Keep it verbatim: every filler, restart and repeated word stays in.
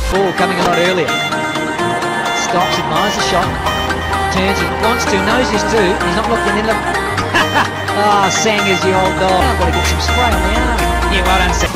Ball coming a lot earlier. Stops, admires the shot. Turns, he wants to, knows he's to. He's not looking in. Look. Ah, Sang is the old dog. I've got to get some spray on the arm. Yeah, well done, Sang.